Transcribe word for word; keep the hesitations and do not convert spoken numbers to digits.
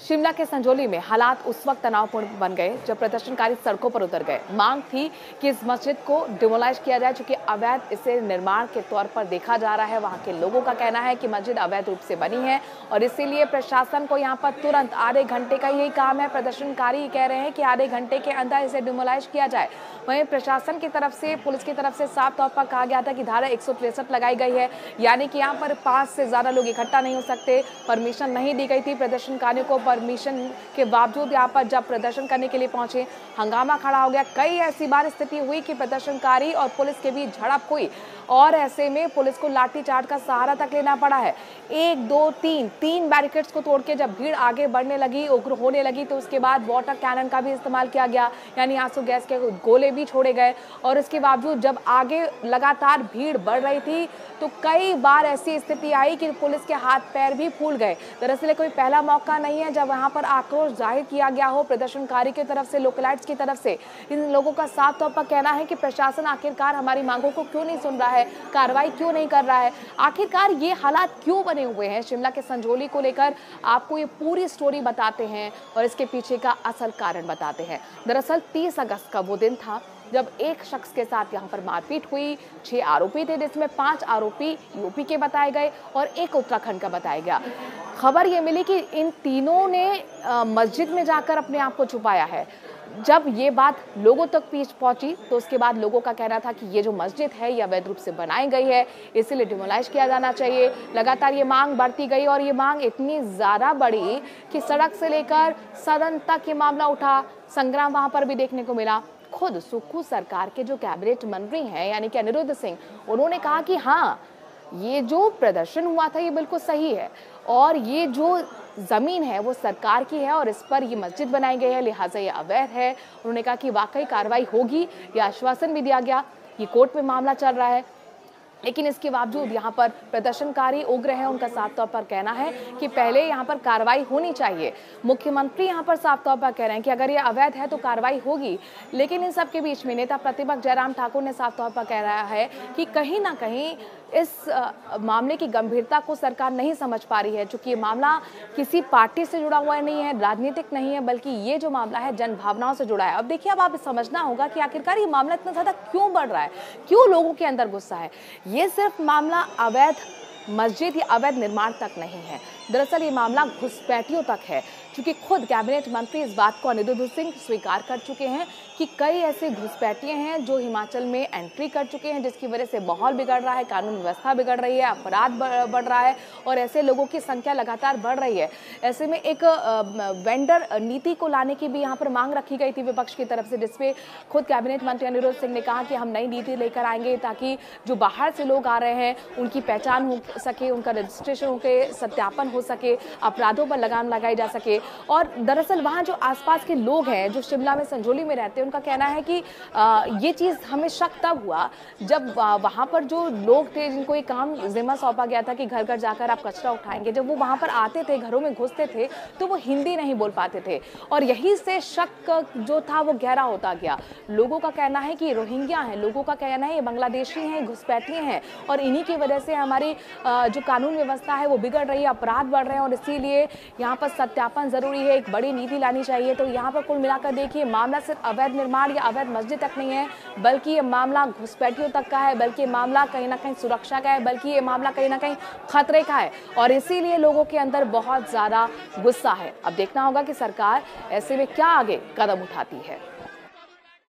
शिमला के संजौली में हालात उस वक्त तनावपूर्ण बन गए जब प्रदर्शनकारी सड़कों पर उतर गए। मांग थी कि इस मस्जिद को डिमोलाइज किया जाए, चूंकि अवैध इसे निर्माण के तौर पर देखा जा रहा है। वहां के लोगों का कहना है कि मस्जिद अवैध रूप से बनी है और इसीलिए प्रशासन को यहां पर तुरंत आधे घंटे का यही काम है। प्रदर्शनकारी कह रहे हैं कि आधे घंटे के अंदर इसे डिमोलाइज किया जाए। वहीं प्रशासन की तरफ से, पुलिस की तरफ से साफ तौर पर कहा गया था कि धारा एक सौ तिरसठ लगाई गई है, यानी कि यहाँ पर पांच से ज्यादा लोग इकट्ठा नहीं हो सकते। परमिशन नहीं दी गई थी प्रदर्शनकारियों को। परमिशन के बावजूद यहाँ पर जब प्रदर्शन करने के लिए पहुंचे, हंगामा खड़ा हो गया। कई ऐसी बार स्थिति हुई कि प्रदर्शनकारी और पुलिस के बीच झड़प हुई और ऐसे में पुलिस को लाठीचार्ज का सहारा तक लेना पड़ा है। एक दो तीन तीन बैरिकेड्स को तोड़ के जब भीड़ आगे बढ़ने लगी, उग्र होने लगी, तो उसके बाद वाटर कैनन का भी इस्तेमाल किया गया, यानी आंसू गैस के गोले भी छोड़े गए। और इसके बावजूद जब आगे लगातार भीड़ बढ़ रही थी तो कई बार ऐसी स्थिति आई कि पुलिस के हाथ पैर भी फूल गए। दरअसल कोई पहला मौका नहीं है जब वहां पर आक्रोश जाहिर किया गया हो प्रदर्शनकारी की तरफ से, लोकलाइट्स की तरफ से। इन लोगों का साफ तौर पर कहना है कि प्रशासन आखिरकार हमारी मांगों को क्यों नहीं सुन रहा है, कार्रवाई क्यों नहीं कर रहा है। आखिरकार ये हालात क्यों बने हुए हैं शिमला के संजौली को लेकर, आपको ये पूरी स्टोरी बताते हैं और इसके पीछे का असल कारण बताते हैं। दरअसल तीस अगस्त का वो दिन था जब एक शख्स के साथ यहाँ पर मारपीट हुई। छह आरोपी थे, जिसमें पांच आरोपी यूपी के बताए गए और एक उत्तराखंड का बताया गया। खबर ये मिली कि इन तीनों ने मस्जिद में जाकर अपने आप को छुपाया है। जब ये बात लोगों तक पहुंची तो उसके बाद लोगों का कहना था कि ये जो मस्जिद है ये अवैध रूप से बनाई गई है, इसीलिए डिमोलाइज किया जाना चाहिए। लगातार ये मांग बढ़ती गई और ये मांग इतनी ज़्यादा बढ़ी कि सड़क से लेकर सदन तक ये मामला उठा। संग्राम वहां पर भी देखने को मिला। खुद सुक्खू सरकार के जो कैबिनेट मंत्री हैं यानी कि अनिरुद्ध सिंह, उन्होंने कहा कि हाँ, ये जो प्रदर्शन हुआ था ये बिल्कुल सही है और ये जो जमीन है वो सरकार की है और इस पर ये मस्जिद बनाई गई है, लिहाजा ये अवैध है। उन्होंने कहा कि वाकई कार्रवाई होगी, ये आश्वासन भी दिया गया। ये कोर्ट में मामला चल रहा है, लेकिन इसके बावजूद यहाँ पर प्रदर्शनकारी उग्र हैं। उनका साफ तौर पर कहना है कि पहले यहाँ पर कार्रवाई होनी चाहिए। मुख्यमंत्री यहाँ पर साफ तौर पर कह रहे हैं कि अगर ये अवैध है तो कार्रवाई होगी, लेकिन इन सब के बीच में नेता प्रतिपक्ष जयराम ठाकुर ने साफ तौर पर कह रहा है कि कहीं ना कहीं इस मामले की गंभीरता को सरकार नहीं समझ पा रही है, क्योंकि ये मामला किसी पार्टी से जुड़ा हुआ नहीं है, राजनीतिक नहीं है, बल्कि ये जो मामला है जन भावनाओं से जुड़ा है। अब देखिए, अब आप समझना होगा कि आखिरकार ये मामला इतना ज्यादा क्यों बढ़ रहा है, क्यों लोगों के अंदर गुस्सा है। ये सिर्फ मामला अवैध मस्जिद या अवैध निर्माण तक नहीं है, दरअसल ये मामला घुसपैठियों तक है, क्योंकि खुद कैबिनेट मंत्री इस बात को अनिरुद्ध सिंह स्वीकार कर चुके हैं कि कई ऐसे घुसपैठिए हैं जो हिमाचल में एंट्री कर चुके हैं, जिसकी वजह से माहौल बिगड़ रहा है, कानून व्यवस्था बिगड़ रही है, अपराध बढ़ रहा है और ऐसे लोगों की संख्या लगातार बढ़ रही है। ऐसे में एक वेंडर नीति को लाने की भी यहाँ पर मांग रखी गई थी विपक्ष की तरफ से, जिसपे खुद कैबिनेट मंत्री अनिरुद्ध सिंह ने कहा कि हम नई नीति लेकर आएंगे ताकि जो बाहर से लोग आ रहे हैं उनकी पहचान हो सके, उनका रजिस्ट्रेशन होकर सत्यापन हो सके, अपराधों पर लगाम लगाई जा सके। और दरअसल वहाँ जो आसपास के लोग हैं जो शिमला में संजौली में रहते हैं, उनका कहना है कि आ, ये चीज़ हमें शक तब हुआ जब वहाँ पर जो लोग थे जिनको ये काम जिम्मा सौंपा गया था कि घर घर जाकर आप कचरा उठाएंगे, जब वो वहाँ पर आते थे, घरों में घुसते थे, तो वो हिंदी नहीं बोल पाते थे और यही से शक जो था वो गहरा होता गया। लोगों का कहना है कि रोहिंग्या हैं, लोगों का कहना है ये बांग्लादेशी हैं, घुसपैठिए हैं और इन्हीं की वजह से हमारी जो कानून व्यवस्था है वो बिगड़ रही है, अपराध बढ़ रहे हैं और इसीलिए यहाँ पर सत्यापन जरूरी है, एक बड़ी नीति लानी चाहिए। तो यहाँ पर कुल मिलाकर देखिए, मामला सिर्फ अवैध निर्माण या अवैध मस्जिद तक नहीं है, बल्कि ये मामला घुसपैठियों तक का है, बल्कि ये मामला कहीं ना कहीं सुरक्षा का है, बल्कि ये मामला कहीं ना कहीं खतरे का है और इसीलिए लोगों के अंदर बहुत ज्यादा गुस्सा है। अब देखना होगा कि सरकार ऐसे में क्या आगे कदम उठाती है।